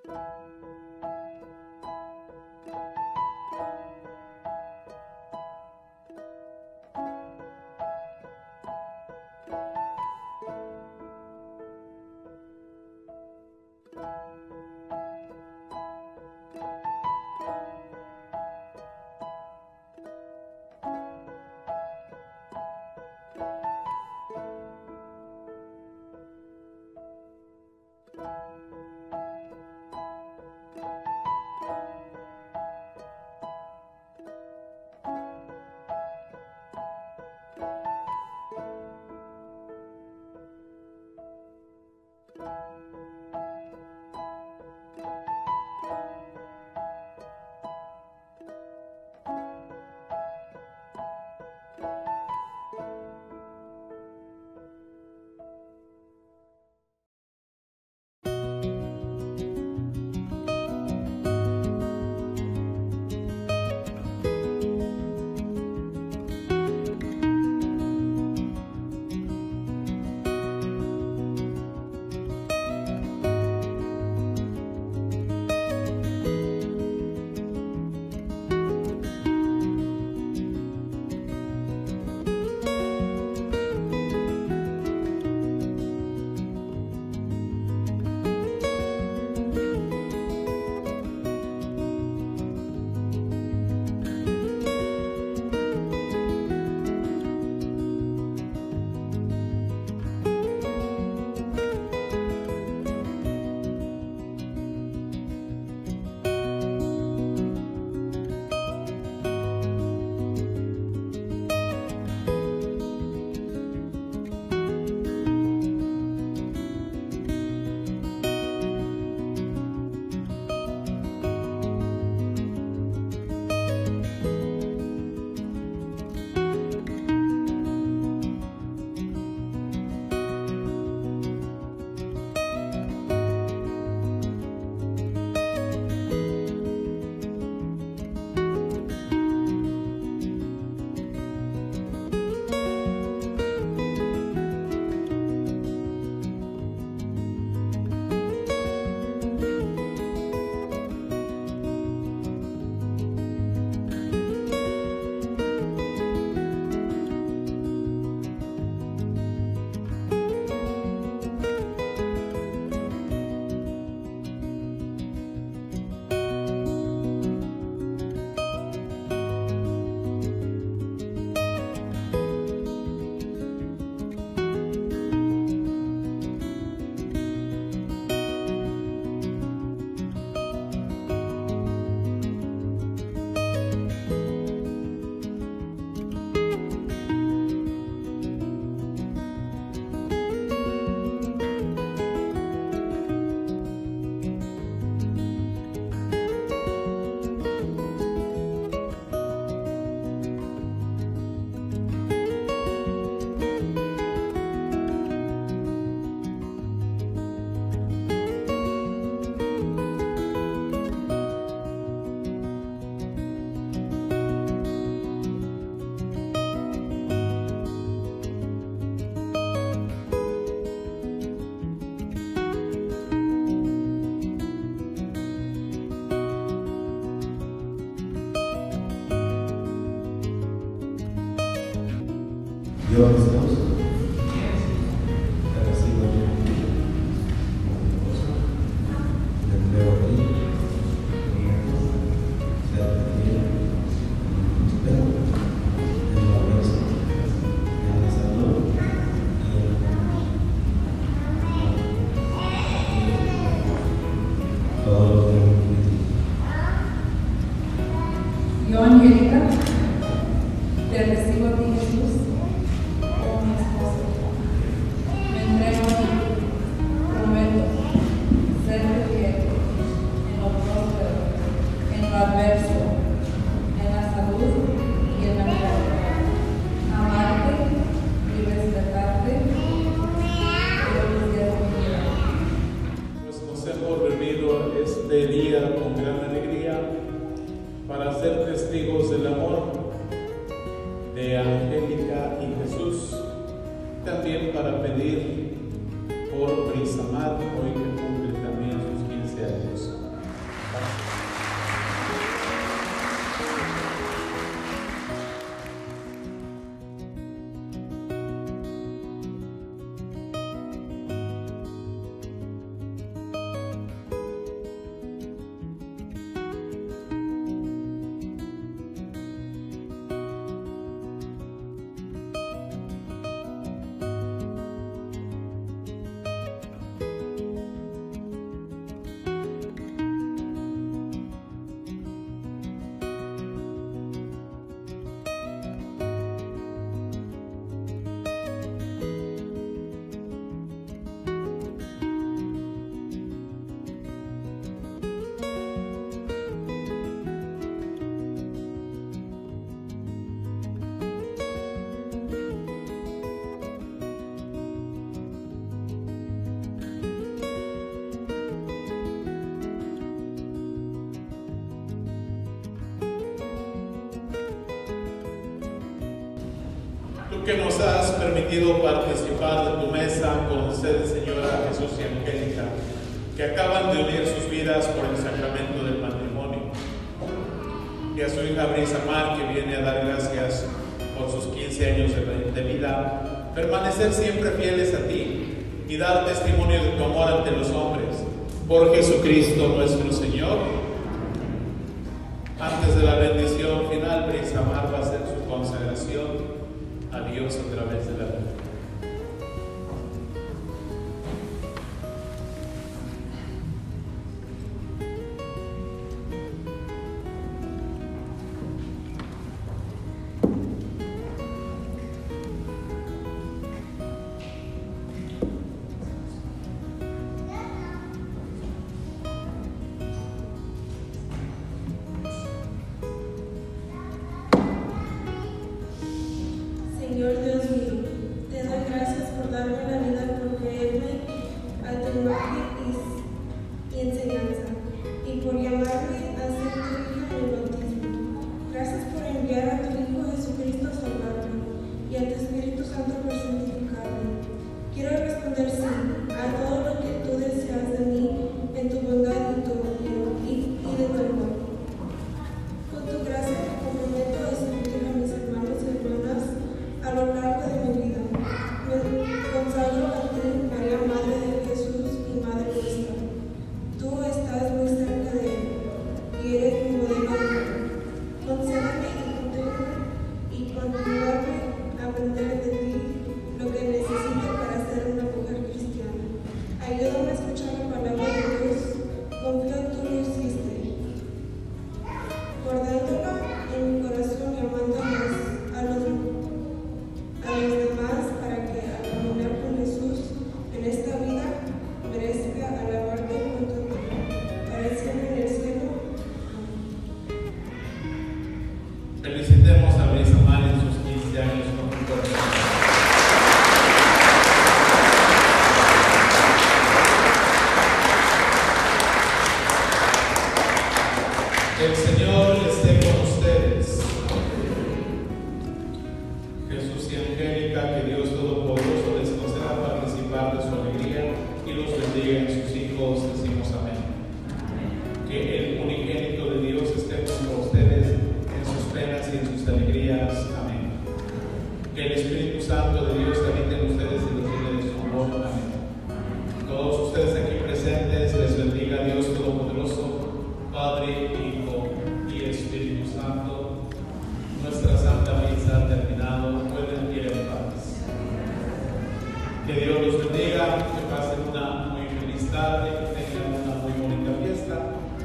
Yo, Dios, te recibo yo como mi esposo, te entrego a ti, mi hijo, sea fiel, pero en la belleza, en la salud y en todo lo que me permite. Yo, Angélica, te recibo a ti, Jesús, como mi esposo. Me entrego a ti. Prometo serte fiel en lo próspero, en lo adverso, en la salud y en la muerte. Amarte y respetarte todos los días de mi vida. Pues nos hemos reunido este día con gran alegría para ser testigos del amor de Angélica y Jesús, también para pedir por Brisamar, hoy que cumple también sus 15 años. Tú que nos has permitido participar de tu mesa con ustedes, Señora Jesús y Angélica, que acaban de unir sus vidas por el sacramento del matrimonio. Y a su hija Brisa Mar, que viene a dar gracias por sus 15 años de vida, permanecer siempre fieles a ti y dar testimonio de tu amor ante los hombres. Por Jesucristo nuestro Señor. Antes de la bendición final, Brisa Mar va a hacer su consagración a Dios a través de la vida. Señor Dios mío, te doy gracias por darme la vida, por creerme a tu imagen y enseñanza, y por llamarme a ser tu hija en el bautismo. Gracias por enviar a tu Hijo Jesucristo a salvarme, y a tu Espíritu Santo por santificarme. Quiero responder sí a todo lo que tú deseas de mí, en tu bondad y de tu amor. Con tu gracia me comprometo a servir a mis hermanos y hermanas a lo largo de mi vida. Me consagro a ti, María, Madre de Jesús y Madre nuestra. Tú estás muy cerca de Él y eres mi modelo de amor. Concédeme y continuarme a aprender de ti lo que necesito para ser una mujer cristiana. Ayúdame a escuchar la palabra de Dios. Confío en tú lo hiciste, guardándola en mi corazón y amando a los demás, para que al caminar con Jesús en esta vida merezca alabarte junto a ti, para siempre en el cielo. Felicitemos a Brisa Mar en sus 15 años con un corazón. El Señor esté con ustedes. Jesús y Angélica, que Dios Todopoderoso les conceda participar de su alegría y los bendiga en sus hijos, decimos amén. Que el unigénito de Dios esté con ustedes en sus penas y en sus alegrías, amén. Que el Espíritu Santo de Dios habite en ustedes y les llene de su amor, amén. Todos ustedes aquí presentes, les bendiga Dios Todopoderoso, Padre, Hijo y Espíritu Santo. Nuestra Santa Misa ha terminado, pueden ir en paz. Que Dios los bendiga, que pasen una muy feliz tarde, que tengan una muy bonita fiesta.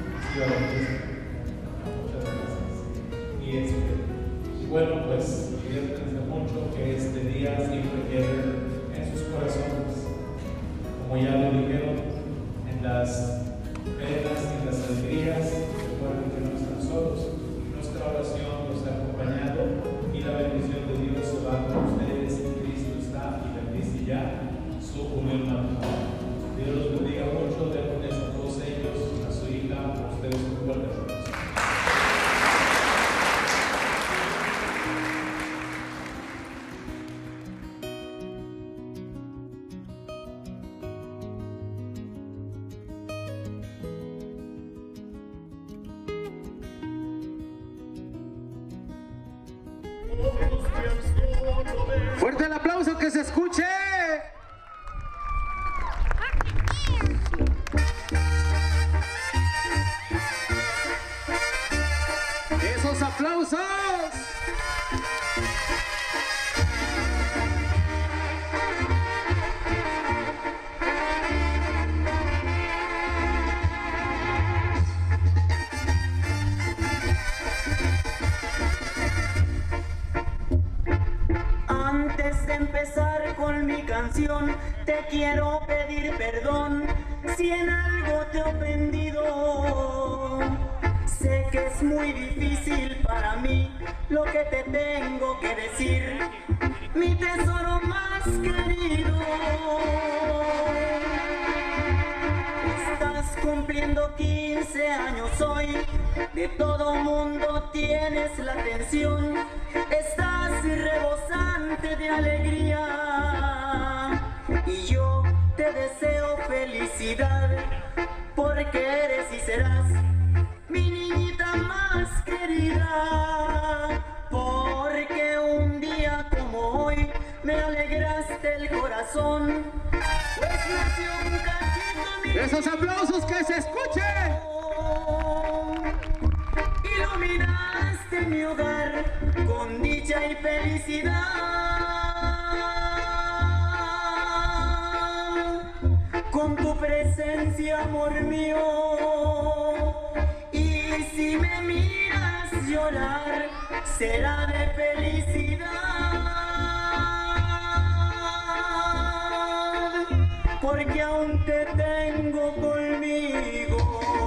Muchas gracias. Y bueno, pues diviértanse mucho, que este día siempre quede en sus corazones. Como ya lo dijeron, en las penas y las alegrías, recuerden que no están solos. Nuestra oración los ha acompañado y la bendición de Dios se va con ustedes. Cristo está y bendice ya su unión matrimonial. Dios los bendiga mucho, denles a todos ellos, a su hija, a ustedes un fuerte abrazo. Fuerte el aplauso, que se escuche. Esos aplausos. Antes de empezar con mi canción, te quiero pedir perdón si en algo te he ofendido. Sé que es muy difícil para mí lo que te tengo que decir, mi tesoro más querido. Estás cumpliendo 15 años hoy. De todo mundo tienes la atención, estás rebosante de alegría. Y yo te deseo felicidad, porque eres y serás mi niñita más querida. Porque un día como hoy me alegraste el corazón, pues nació un cachito mi Esos aplausos que se escuchen. Iluminaste mi hogar con dicha y felicidad. Con tu presencia, amor mío. Y si me miras llorar, será de felicidad. Porque aún te tengo conmigo.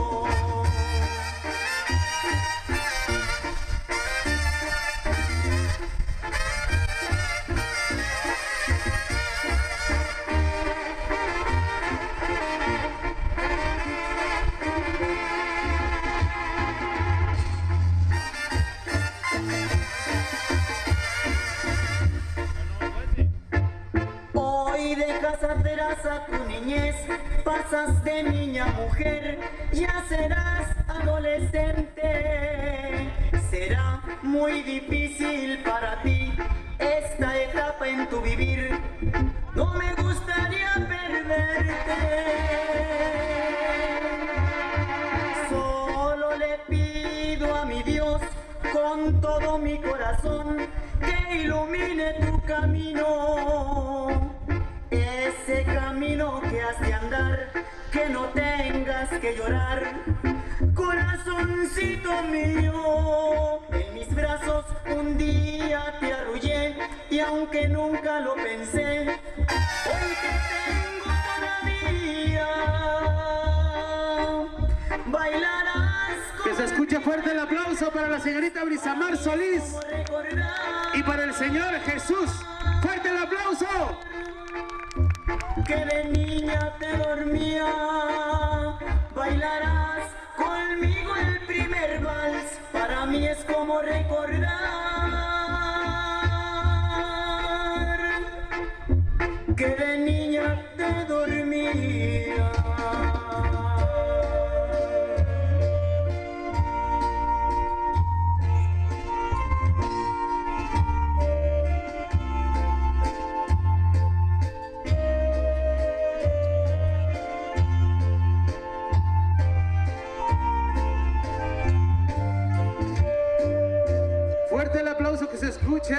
Hoy dejas atrás a tu niñez, pasas de niña a mujer, ya serás adolescente. Será muy difícil para ti esta etapa en tu vivir, no me gustaría perderte. Solo le pido a mi Dios con todo mi corazón que ilumine tu camino, ese camino que has de andar, que no tengas que llorar. Corazoncito mío, en mis brazos un día te arrullé, y aunque nunca lo pensé, hoy te tengo todavía. Bailarás con Que se escuche fuerte el aplauso para la señorita Brisamar Solís y para el Señor Jesús. ¡Fuerte el aplauso! que de niña te dormía. Bailarás conmigo el primer vals, para mí es como recordar que de niña te dormía. Fuerte el aplauso, que se escuche.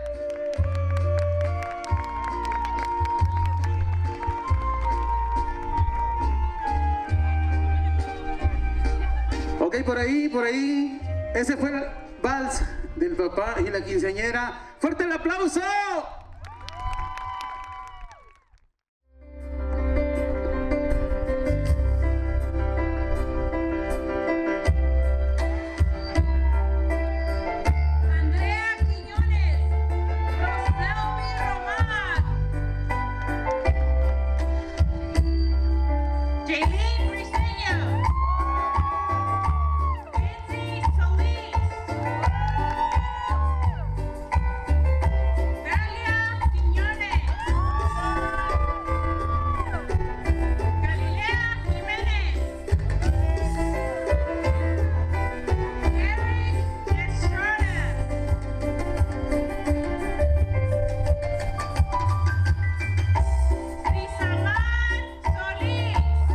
Ok, por ahí. Ese fue el vals del papá y la quinceañera. ¡Fuerte el aplauso! Andrea Quiñones, Roselvi Román, Jaylene Briseño, Lindsay Solís, Dalia Quiñones, Galilea Jiménez, Eric Estrada, Brisamar Solís,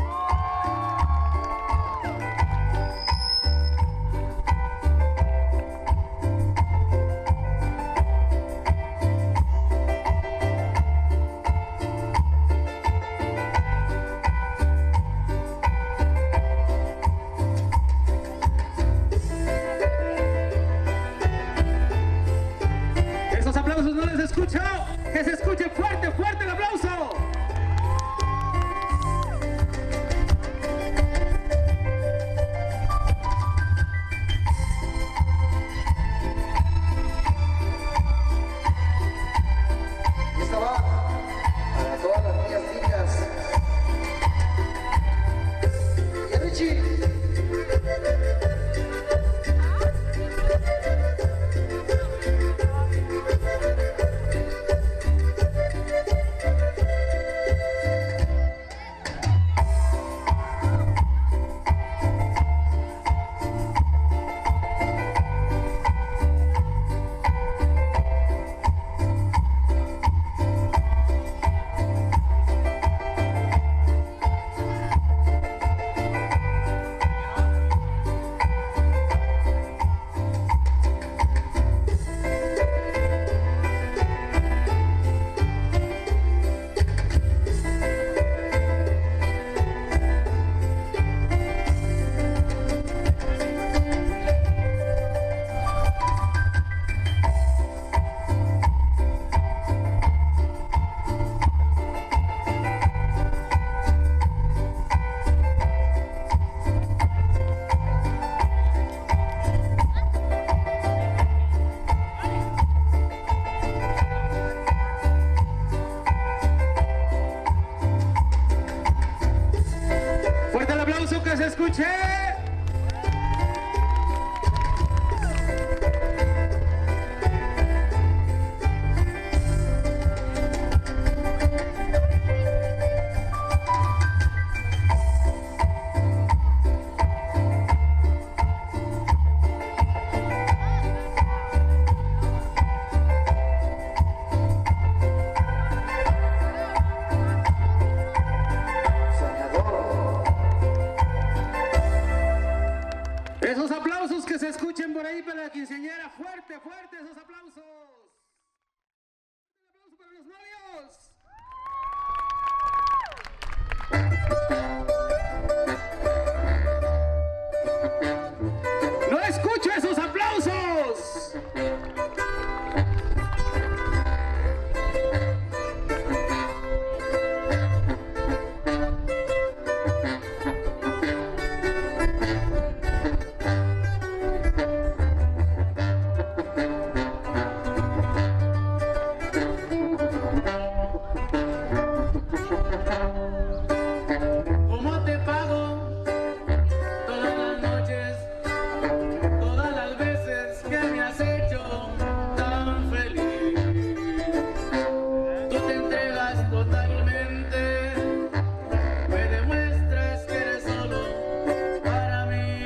Esos aplausos no les escucho. Que se escuche fuerte el aplauso. Esta va para todas las niñas lindas. Y aplausos que se escuchen por ahí para la quinceañera. Fuerte, fuerte esos aplausos. Un aplauso para los novios. No escucho esos aplausos. ¿Cómo te pago todas las noches, todas las veces que me has hecho tan feliz? Tú te entregas totalmente, me demuestras que eres solo para mí.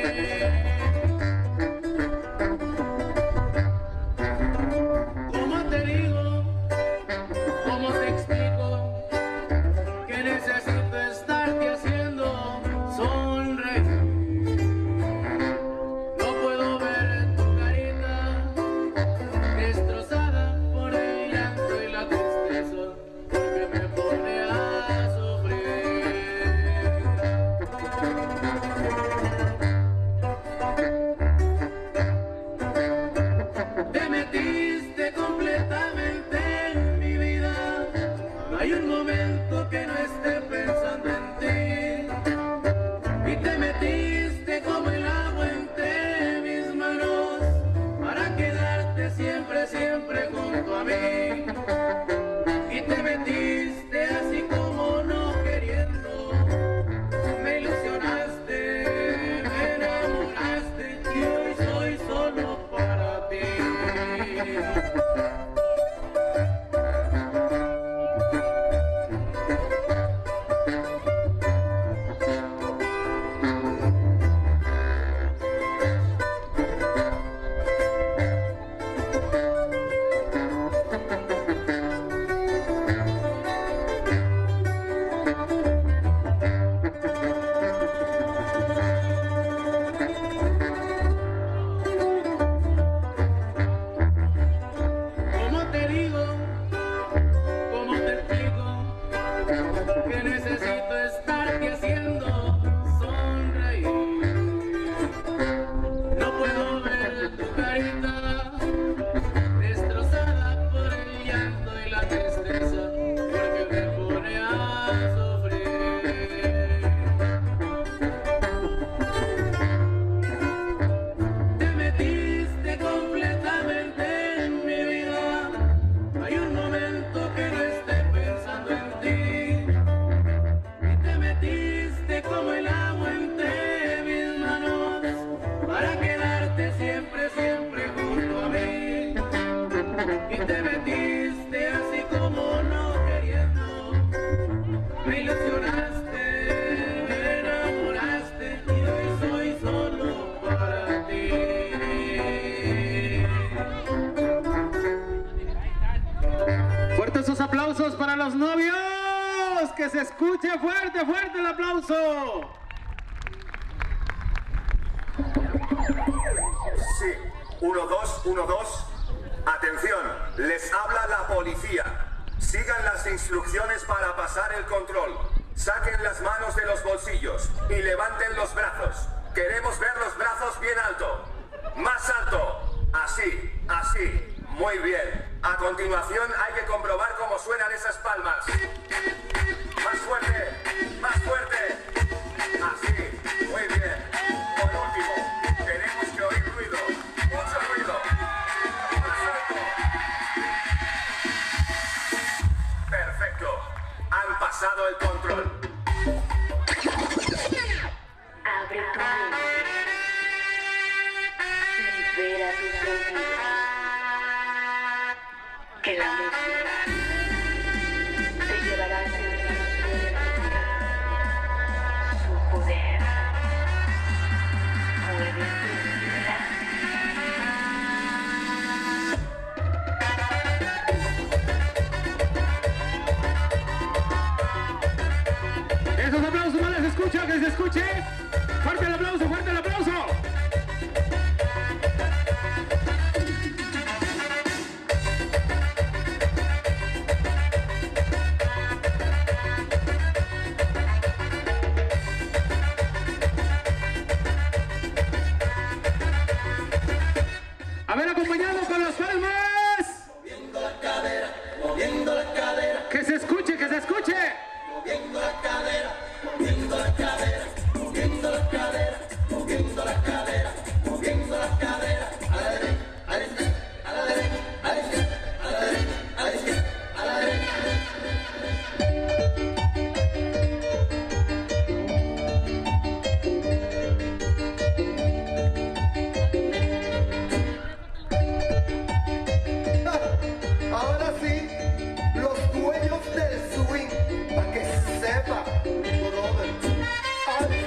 ¿Cómo te digo? ¿Cómo te explico? Que necesito estarte haciendo sonreír. No puedo ver tu carita destrozada por el llanto y la tristeza, porque me pone a sufrir. Te metiste completamente en mi vida. No hay un momento que no esté pensando en ti. Y te metiste como el agua entre mis manos para quedarte siempre, siempre junto a mí. Y te metiste así como no queriendo. Me ilusionaste, me enamoraste y hoy soy solo para ti. ¿Cómo te digo? ¿Cómo te explico? Que necesito estarte haciendo sonreír. No puedo ver tu carita destrozada por el llanto y la tristeza, porque me pone a sufrir. Te metiste completamente en mi vida. No hay un momento que no esté pensando en ti. Y te metiste como el agua entre mis manos para quedarte siempre, siempre junto a mí. Y te metiste así como no queriendo. Me ilusionaste, me enamoraste y hoy soy solo para ti. Fuertes esos aplausos para los novios. Que se escuche fuerte, fuerte el aplauso. Sí, 1, 2, 1, 2. Atención, les habla la policía. Sigan las instrucciones para pasar el control. Saquen las manos de los bolsillos y levanten los brazos. Queremos ver los brazos bien alto. Más alto. Así, así. Muy bien. A continuación hay que comprobar cómo suenan esas palmas. Más fuerte, más fuerte. Así, muy bien. Por último, tenemos que oír ruido. Mucho ruido. Más alto. Perfecto. Han pasado el control. Abre tu mente, libera tus sentidos, que la música te llevará a sentir su poder. Puedes sentirla. Esos aplausos no les escucho, que se escuche. Fuerte el aplauso, fuerte el aplauso. A ver, acompañado con las palmas. Moviendo la cadera, moviendo la cadera. Que se escuche, que se escuche. Moviendo la cadera, moviendo la cadera, moviendo la cadera, moviendo la cadera, moviendo la cadera. A la derecha, a la izquierda, a la derecha, a la izquierda, a la derecha, a la izquierda, a la derecha. Ahora sí, los dueños del swing, para que sepa, brother. Ay.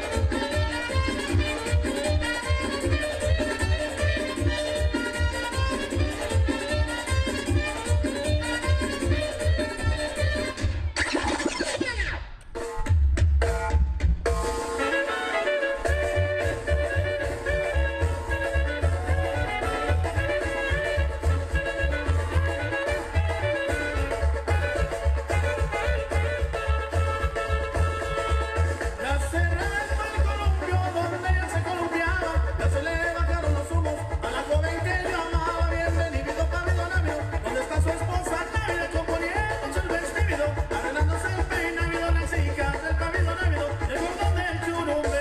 La cerrada el columpio donde ella se columpiaba, ya se le bajaron los humos a la joven que yo amaba. Bienvenido pabellón amigo, donde está su esposa Návida componiéndose el vestido, arreglándose el peinado, las hijas del pabellón amigo, el cordón del churumbe.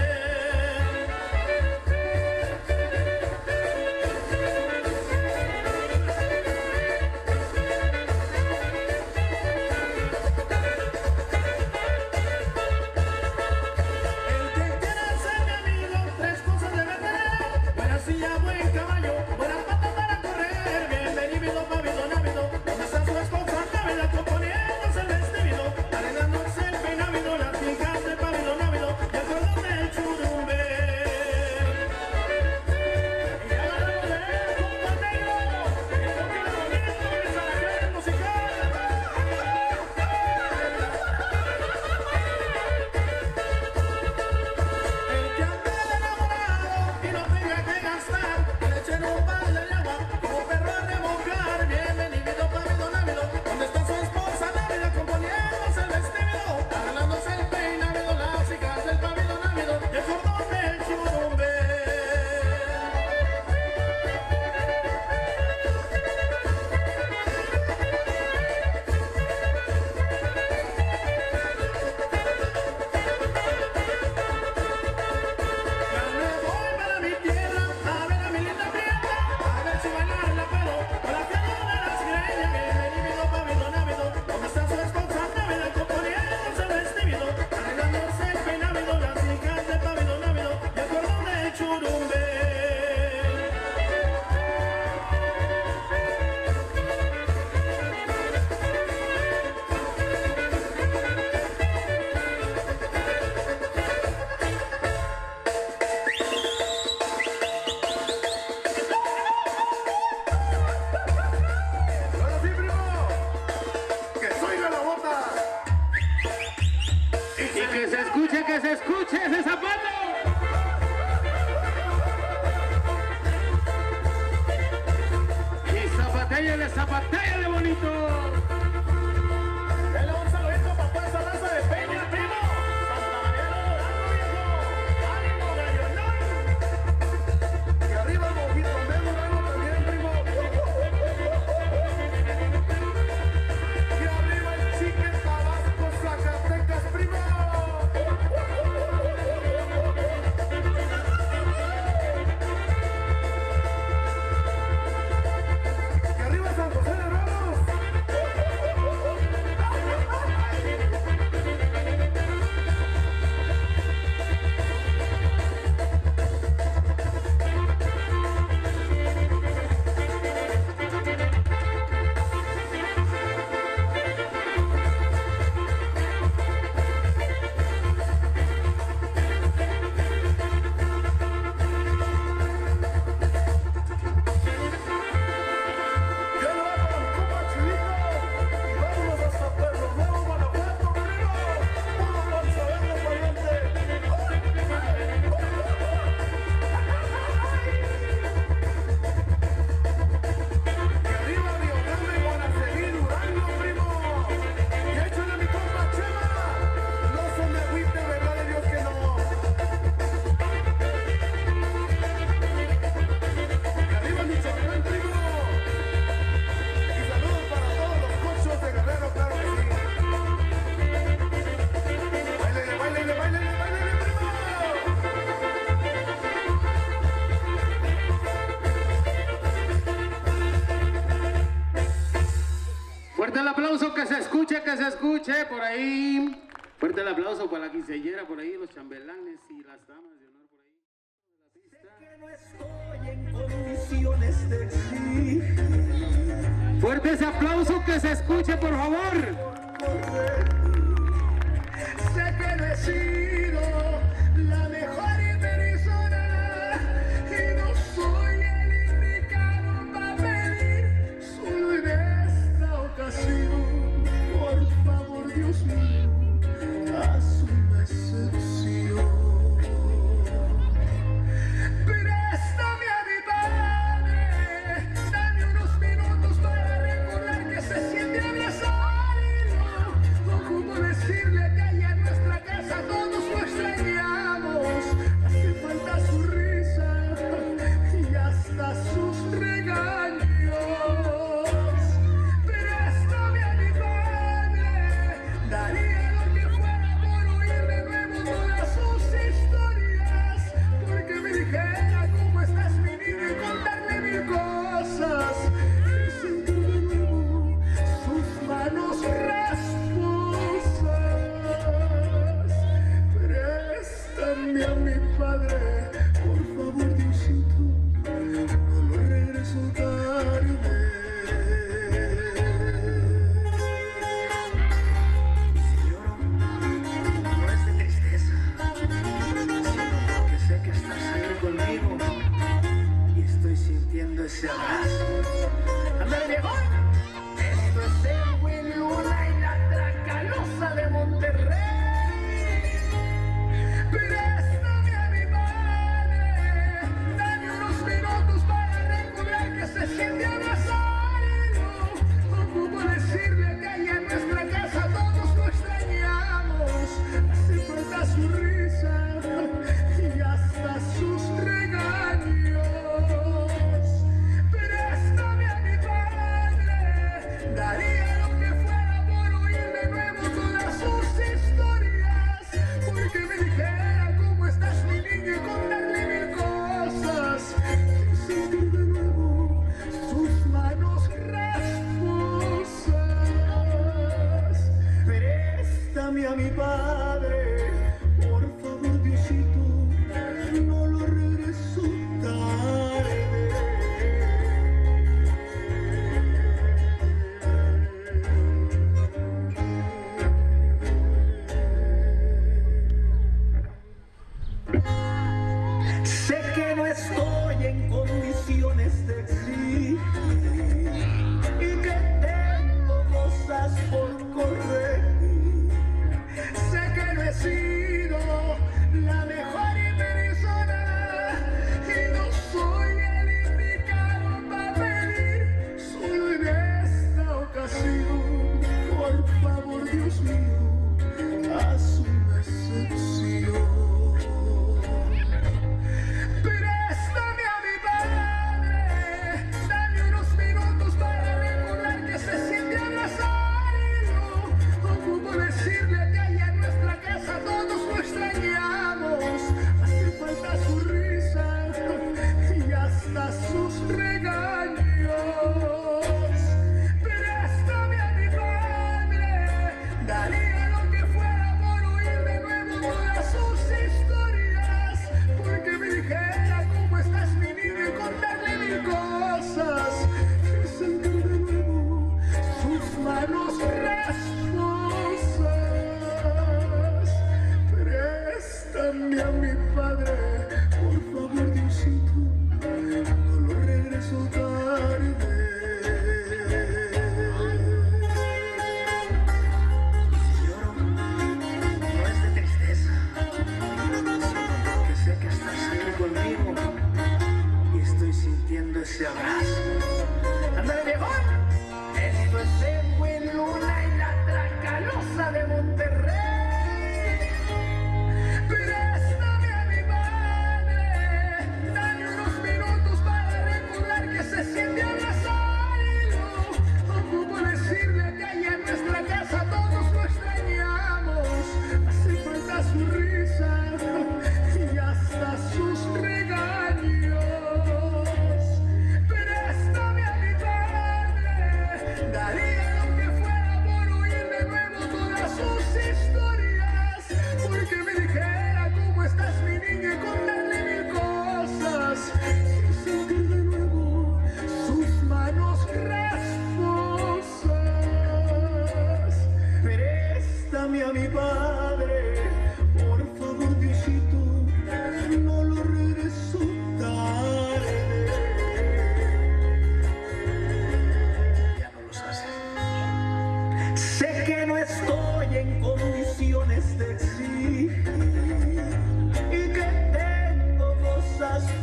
El que quiera ser mi amigo, tres cosas debe tener: buena silla, buen caballo, buenas patas para correr. Bienvenido pabellón amigo, donde está su esposa Návida componiéndose el vestido, arreglándose el peinado, las hijas del pabellón amigo, y el cordón del churumbe. Y ahora volveremos con Panteiro, el toque de movimiento de Saracán musical. El que ande enamorado y no tenga que gastar, que le echen un balde de agua como perro a remojar. Bienvenido pabellón amigo, donde está su esposa Návida componiéndose el vestido, arreglándose el peinado, las hijas del pabellón amigo, y el cordón del churumbe. Ya me voy para mi tierra, a ver a mi linda prieta, a ver si bailar la puedo, con la piedra de las greñas. Bienvenido pabellón amigo, donde está su esposa Návida componiéndose el vestido, arreglándose el peinado, las hijas del pabellón amigo, y el cordón del churumbe. Ahora sí, primo. Que soy de la bota. Y que se escuche ese zapato. Y zapatéale bonito. Dale un saludito para toda esa raza de Peña, primo. Santa María de Lorando, viejo. ¡Ánimo, gallonón! Y arriba el mojito, medio raro también, primo. Y arriba el chique Tabasco, Zacatecas, primo. Y arriba San José de Ramos. aplauso, que se escuche por ahí. Fuerte el aplauso para la quinceañera por ahí, los chambelanes y las damas de honor por ahí. Sé que no estoy en condiciones de exigir. Fuerte ese aplauso, que se escuche, por favor. Sé que no he sido la mejor persona y no soy el indicado para pedir solo en esta ocasión. Por favor, Dios mío, haz una excepción. Préstame a mi padre, dame unos minutos para recordar que se siente abrazado. No puedo decirle que allá en nuestra casa todos lo extrañamos. Hace falta su risa y hasta sus regaños. Préstame a mi padre, daría lo que fuera por oír de nuevo todas sus historias, porque me dijera cómo estás mi niño y contarle mil cosas y sentir de nuevo sus manos rasposas. Préstame a mi padre, por favor, Diosito, no lo regreso tarde. Si lloro, no es de tristeza, sino porque sé que estás ahí conmigo y estoy sintiendo ese abrazo. ¡Ándale, viejón! Esto es Edwin Luna y la Tracalosa de Monterrey. Préstame a mi padre, dame unos minutos para recordar que se siente abrazado. No puedo decirle que allá en nuestra casa todos lo extrañamos. Hace falta su risa y hasta sus regaños. Préstame a mi padre, daría lo que fuera por oír de nuevo todas sus historias, porque me dijera cómo estás mi niño y contarle mil cosas y sentir de nuevo sus manos rasposas. Préstame a mi padre, por favor, Diosito, no lo regreso tarde. Sé que no estoy en condiciones de exigir y que tengo cosas por corregir. Sé que no he sido la mejor persona y no soy el indicado para pedir solo en esta ocasión. Por favor, Dios mío, haz una excepción. Préstame a mi padre, dame unos minutos para recordar que se siente abrazado. No puedo decirle que allá en nuestra casa todos lo extrañamos. Hace falta su risa y hasta sus regaños. Préstame a mi padre, daría lo que fuera por oír de nuevo todas sus historias, porque me dijera cómo estás mi niño y contarle mil cosas y sentir de nuevo sus manos rasposas. Préstame a mi padre, por favor, Diosito, no lo regreso tarde. Si lloro, no es de tristeza, sino porque sé que estás aquí conmigo y estoy sintiendo ese abrazo. ¡Ándale, viejón! Esto es Edwin Luna y la Tracalosa de Monterrey. Préstame a mi padre, dame unos minutos para recordar que se siente abrazado. No puedo decirle que allá en nuestra casa todos lo extrañamos. Hace falta su risa y hasta sus regaños. Préstame a mi padre, daría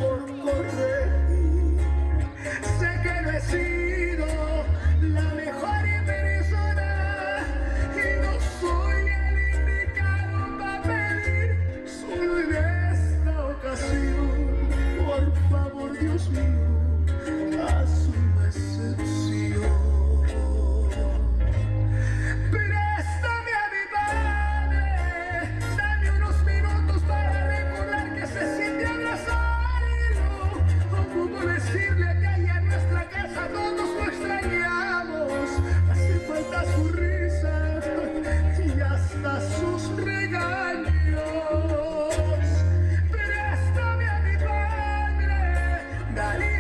por corregir. Sé que no he sido la mejor persona y no soy el indicado para pedir solo en esta ocasión. Por favor, Dios mío, haz una excepción. Préstame a mi padre, dame unos minutos para recordar que se siente abrazarlo. O cómo decirle que allá en nuestra casa todos lo extrañamos. Hace falta su risa y hasta sus regaños. Préstame a mi padre, dale